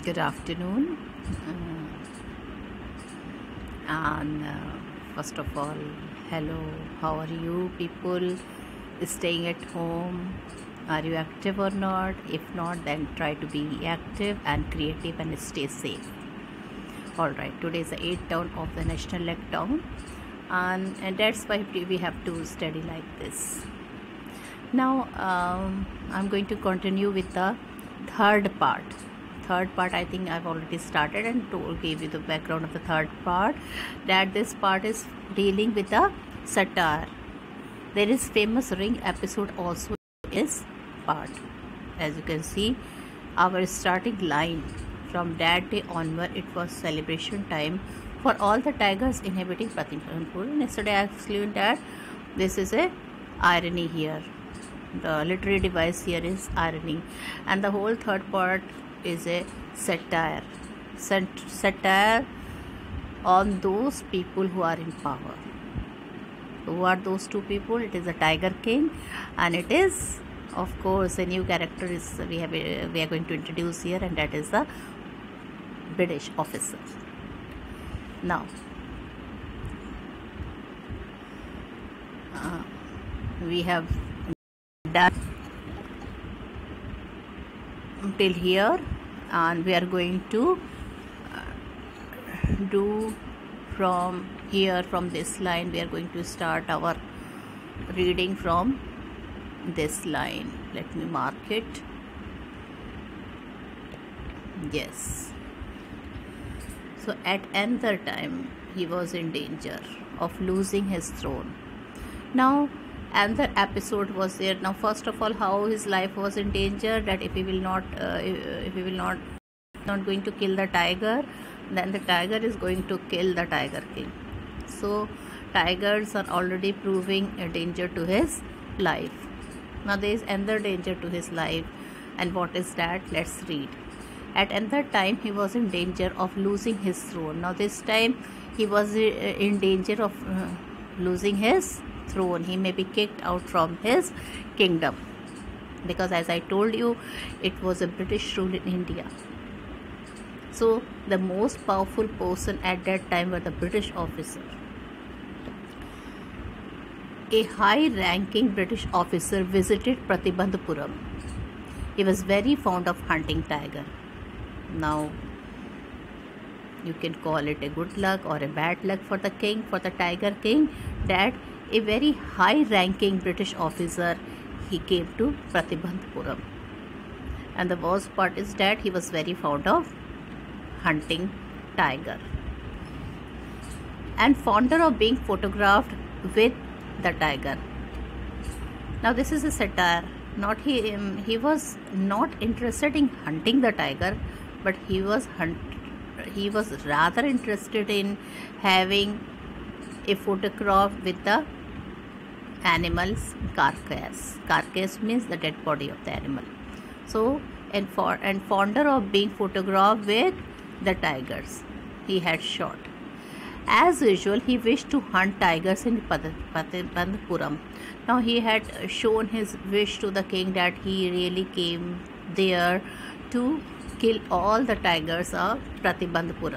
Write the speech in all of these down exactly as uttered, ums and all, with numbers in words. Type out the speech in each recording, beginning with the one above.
Good afternoon. Uh, and uh, first of all, hello. How are you, people? Staying at home? Are you active or not? If not, then try to be active and creative and stay safe. All right. Today is the eighth town of the national lockdown, and, and that's why we have to study like this. Now, um, I'm going to continue with the third part. Third part, I think I've already started and told, gave you the background of the third part, that this part is dealing with the satire. There is famous ring episode also is part. As you can see, our starting line, from that day onward, it was celebration time for all the tigers inhabiting Pratimpanpur. Yesterday I explained that this is a irony here. The literary device here is irony, and the whole third part is a satire. Sat- satire on those people who are in power. Who are those two people? It is a Tiger King, and it is, of course, a new character is we have a, we are going to introduce here, and that is the British officer. Now, uh, we have done till here, and we are going to uh, do from here, from this line we are going to start our reading from this line. Let me mark it. Yes. So at another time he was in danger of losing his throne. Now another episode was there. Now first of all, how his life was in danger, that if he will not uh, if he will not not going to kill the tiger, then the tiger is going to kill the Tiger King. So tigers are already proving a danger to his life. Now there is another danger to his life, and what is that? Let's read. At another time he was in danger of losing his throne. Now this time he was in danger of uh, losing his throne. He may be kicked out from his kingdom, because as I told you, it was a British rule in India. So the most powerful person at that time were the British officer. A high-ranking British officer visited Pratibandhupuram. He was very fond of hunting tiger. Now you can call it a good luck or a bad luck for the king, for the Tiger King, that a very high-ranking British officer, he came to Pratibandhupuram. And the worst part is that he was very fond of hunting tiger and fonder of being photographed with the tiger. Now this is a satire. Not he um, he was not interested in hunting the tiger, but he was hunt he was rather interested in having a photograph with the animal's carcass. Carcass means the dead body of the animal. So and for and fonder of being photographed with the tigers he had shot. As usual, he wished to hunt tigers in Pratibandhupuram. Now he had shown his wish to the king, that he really came there to kill all the tigers of Pratibandhupuram.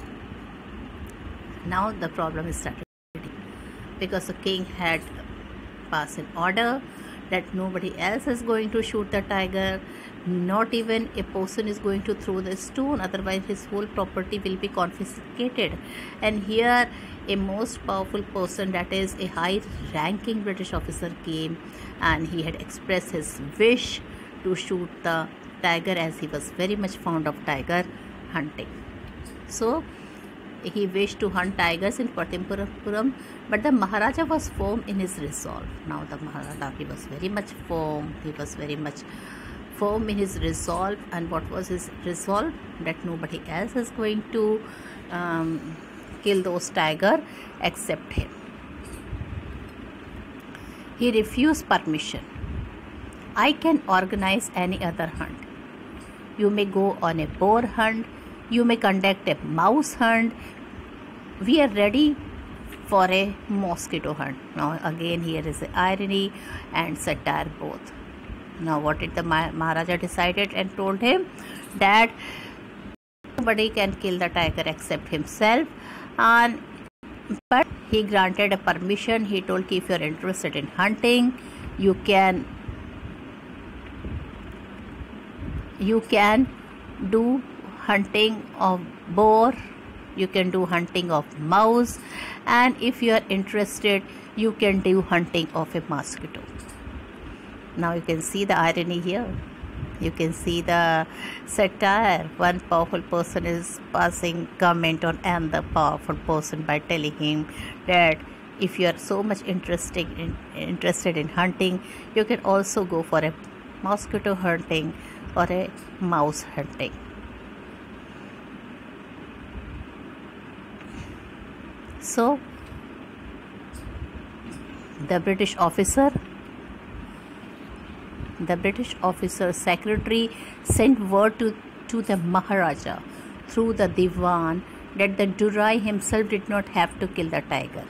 Now the problem is started, because the king had passed an order that nobody else is going to shoot the tiger, not even a person is going to throw the stone, otherwise his whole property will be confiscated. And here a most powerful person, that is a high ranking British officer, came, and he had expressed his wish to shoot the tiger, as he was very much fond of tiger hunting. So he wished to hunt tigers in Pratibandhupuram, but the Maharaja was firm in his resolve. Now the Maharaja, he was very much firm, he was very much firm in his resolve. And what was his resolve? That nobody else is going to um, kill those tigers except him. He refused permission. I can organize any other hunt. You may go on a boar hunt, you may conduct a mouse hunt. We are ready for a mosquito hunt. Now again here is the irony and satire both. Now what did the Maharaja decided and told him? That nobody can kill the tiger except himself. And but he granted a permission. He told, if you're interested in hunting, you can you can do hunting of boar, you can do hunting of mouse, and if you are interested, you can do hunting of a mosquito. Now you can see the irony here. You can see the satire. One powerful person is passing comment on another powerful person by telling him that if you are so much interested in interested in hunting, you can also go for a mosquito hunting or a mouse hunting. So the British officer the British officer secretary sent word to, to the Maharaja through the Diwan that the Durai himself did not have to kill the tiger.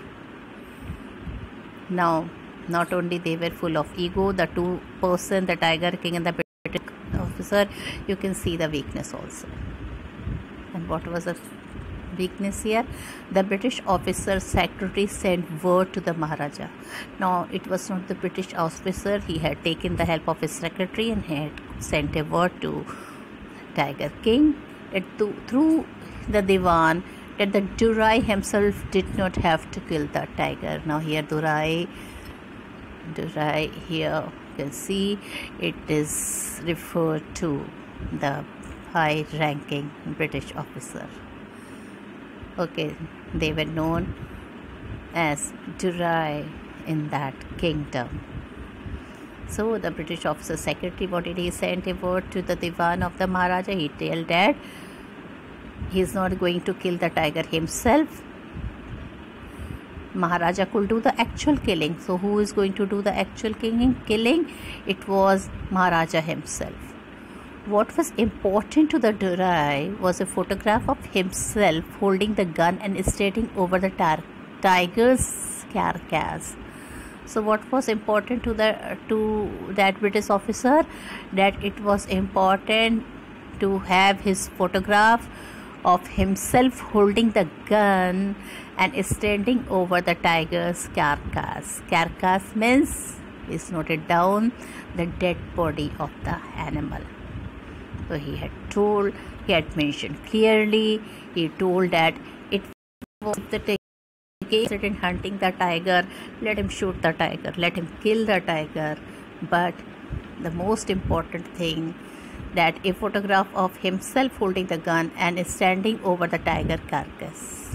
Now, not only they were full of ego, the two person, the Tiger King and the British officer, you can see the weakness also. And what was the weakness here? The British officer secretary sent word to the Maharaja. Now it was not the British officer, he had taken the help of his secretary and had sent a word to Tiger King that to, through the Diwan that the Durai himself did not have to kill the tiger. Now here Durai Durai here you can see it is referred to the high ranking British officer. Okay, they were known as Durai in that kingdom. So the British officer secretary, what did he send a word to the Diwan of the Maharaja? He told that he is not going to kill the tiger himself. Maharaja could do the actual killing. So who is going to do the actual killing? Killing? It was Maharaja himself. What was important to the Durai was a photograph of himself holding the gun and standing over the tar- tiger's carcass. So what was important to the to that British officer? That it was important to have his photograph of himself holding the gun and standing over the tiger's carcass. Carcass means, is noted down, the dead body of the animal. So he had told, he had mentioned clearly, he told that it was the tiger interested in hunting the tiger, let him shoot the tiger, let him kill the tiger. But the most important thing, that a photograph of himself holding the gun and standing over the tiger carcass.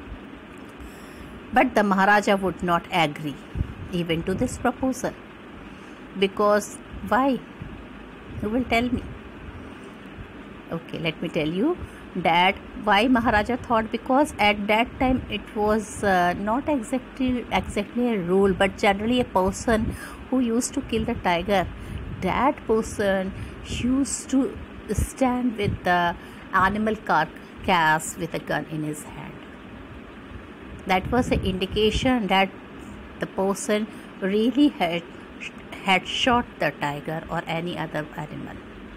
But the Maharaja would not agree even to this proposal. Because why? You will tell me. Okay, let me tell you that why Maharaja thought, because at that time it was uh, not exactly exactly a rule, but generally a person who used to kill the tiger, that person used to stand with the animal carcass with a gun in his hand. That was an indication that the person really had had shot the tiger or any other animal.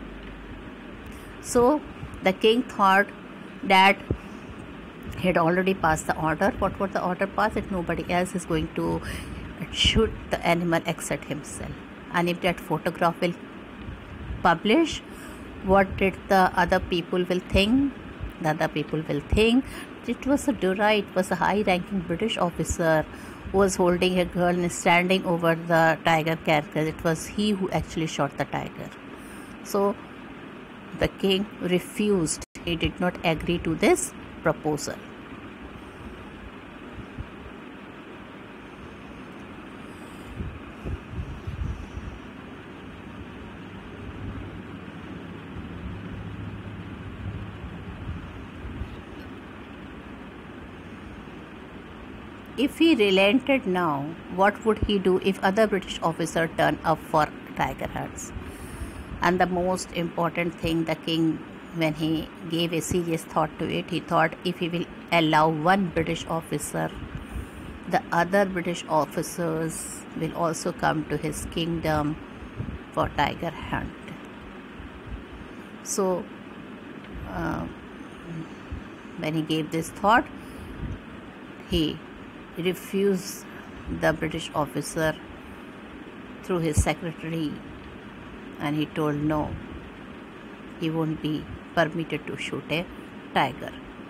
So the king thought that he had already passed the order. What was the order passed? That nobody else is going to shoot the animal except himself. And if that photograph will publish, what did the other people will think? The other people will think it was a Durai, it was a high-ranking British officer who was holding a gun and standing over the tiger carcass. It was he who actually shot the tiger. So the king refused. He did not agree to this proposal. If he relented now, what would he do if other British officer turned up for tiger hunts? And the most important thing, the king, when he gave a serious thought to it, he thought if he will allow one British officer, the other British officers will also come to his kingdom for tiger hunt. So uh, when he gave this thought, he refused the British officer through his secretary, and he told no, he won't be permitted to shoot a tiger,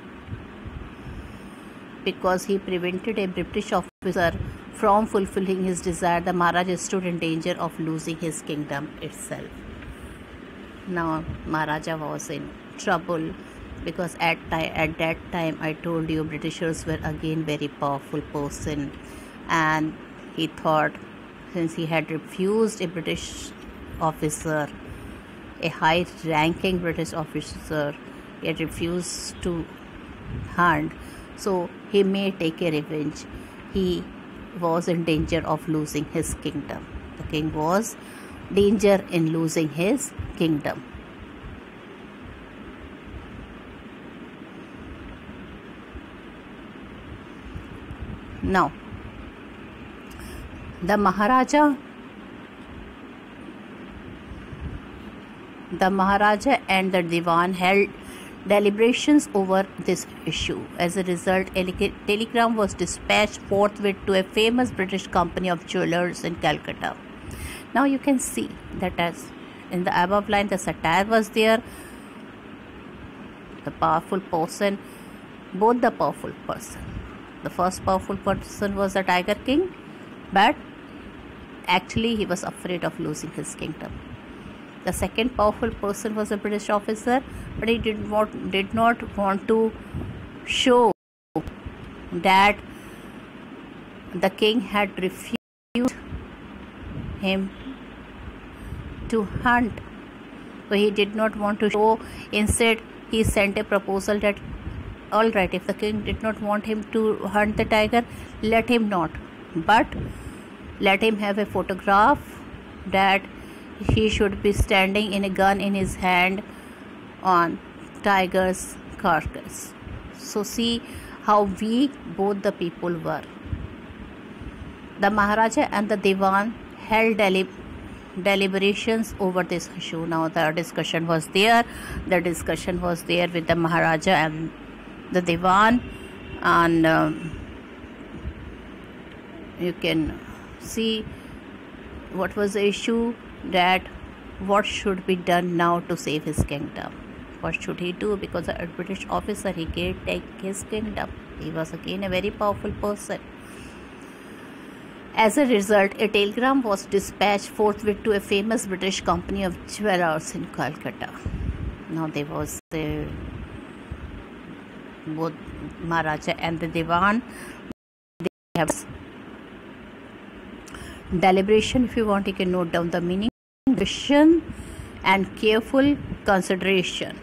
because he prevented a British officer from fulfilling his desire. The Maharaja stood in danger of losing his kingdom itself. Now Maharaja was in trouble, because at, at that time, I told you, Britishers were again very powerful person, and he thought, since he had refused a British officer, a high ranking British officer, he had refused to hunt, so he may take a revenge. He was in danger of losing his kingdom. The king was in danger in losing his kingdom. Now, the Maharaja the Maharaja and the Diwan held deliberations over this issue. As a result, a telegram was dispatched forthwith to a famous British company of jewelers in Calcutta. Now you can see that as in the above line, the satire was there. The powerful person, both the powerful person. The first powerful person was the Tiger King, but actually he was afraid of losing his kingdom. The second powerful person was a British officer, but he did not, did not want to show that the king had refused him to hunt. So he did not want to show. Instead, he sent a proposal that, all right, if the king did not want him to hunt the tiger, let him not, but let him have a photograph that he should be standing in a gun in his hand on tiger's carcass. So see how weak both the people were. The Maharaja and the Diwan held delib deliberations over this issue. Now the discussion was there. The discussion was there with the Maharaja and the Diwan, and um, you can see what was the issue, that what should be done now to save his kingdom. What should he do? Because a British officer, he can't take his kingdom. He was again a very powerful person. As a result, a telegram was dispatched forthwith to a famous British company of jewelers in Calcutta. Now there was the both Maharaja and the Diwan. They have deliberation. If you want, you can note down the meaning. Vision and careful consideration.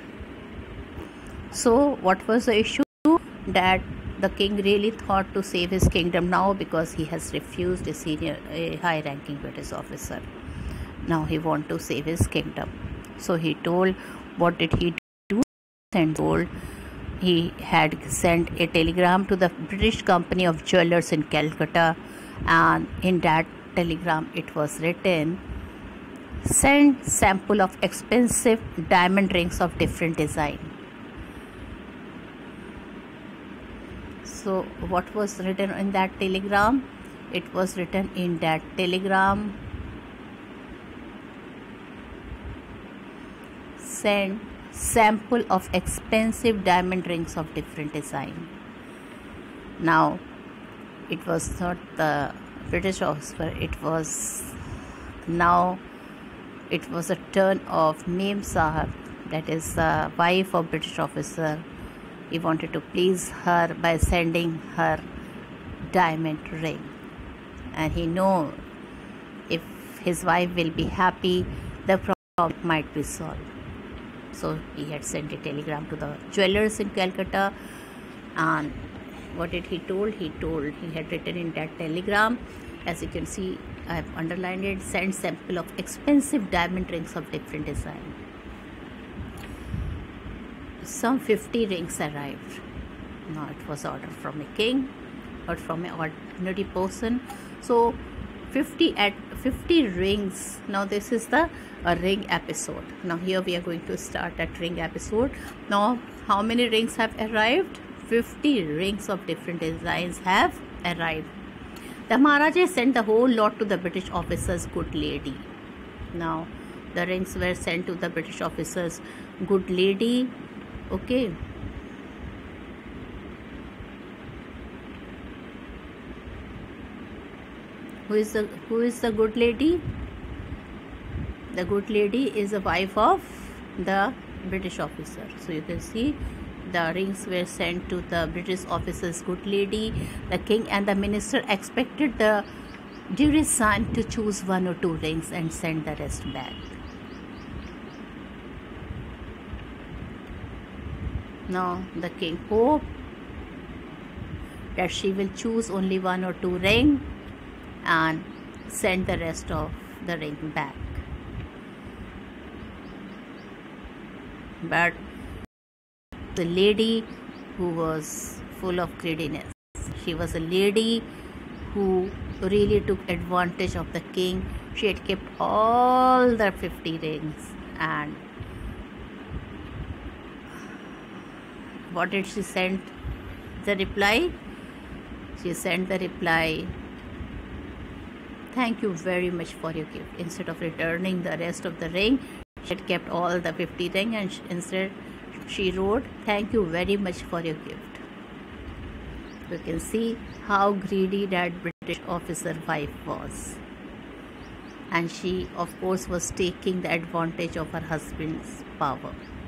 So what was the issue? That the king really thought to save his kingdom now, because he has refused a senior, a high-ranking British officer. Now he want to save his kingdom. So he told, what did he do? And told he had sent a telegram to the British company of jewelers in Calcutta, and in that telegram it was written, send sample of expensive diamond rings of different design. So what was written in that telegram? It was written in that telegram, send sample of expensive diamond rings of different design. Now it was not the British officer, it was now it was a turn of Mem Sahib, that is the wife of British officer. He wanted to please her by sending her diamond ring, and he know if his wife will be happy, the problem might be solved. So he had sent a telegram to the jewelers in Calcutta, and what did he told? He told he had written in that telegram, as you can see, I have underlined it, send sample of expensive diamond rings of different design. Some fifty rings arrived. Now it was ordered from a king, not from an ordinary person. So fifty at fifty rings. Now this is the a ring episode. Now here we are going to start that ring episode. Now how many rings have arrived? fifty rings of different designs have arrived. The Maharaja sent the whole lot to the British officers, good lady. Now the rings were sent to the British officers, good lady. Okay. Who is the who is the good lady? The good lady is the wife of the British officer. So you can see the rings were sent to the British officer's good lady. The king and the minister expected the dearest son to choose one or two rings and send the rest back. Now the king hoped that she will choose only one or two rings and send the rest of the ring back. But the lady who was full of greediness, she was a lady who really took advantage of the king. She had kept all the fifty rings, and what did she send the reply? She sent the reply, "Thank you very much for your gift." Instead of returning the rest of the ring, she had kept all the fifty rings, and instead she wrote, "Thank you very much for your gift." You can see how greedy that British officer wife was. And she, of course, was taking the advantage of her husband's power.